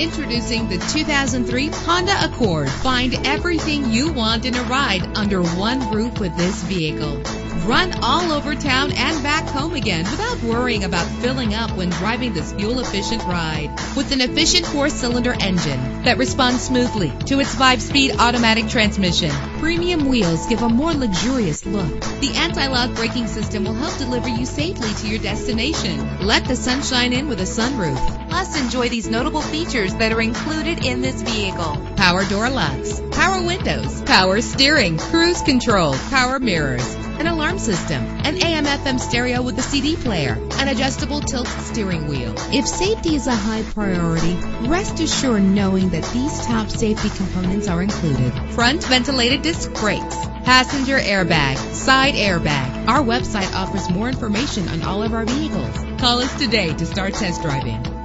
Introducing the 2003 Honda Accord. Find everything you want in a ride under one roof with this vehicle. Run all over town and back home again without worrying about filling up when driving this fuel-efficient ride. With an efficient 4-cylinder engine that responds smoothly to its 5-speed automatic transmission, premium wheels give a more luxurious look. The anti-lock braking system will help deliver you safely to your destination. Let the sunshine in with a sunroof. Plus, enjoy these notable features that are included in this vehicle: power door locks, power windows, power steering, cruise control, power mirrors, an alarm system, an AM/FM stereo with a CD player, an adjustable tilt steering wheel. If safety is a high priority, rest assured knowing that these top safety components are included: front ventilated disc brakes, passenger airbag, side airbag. Our website offers more information on all of our vehicles. Call us today to start test driving.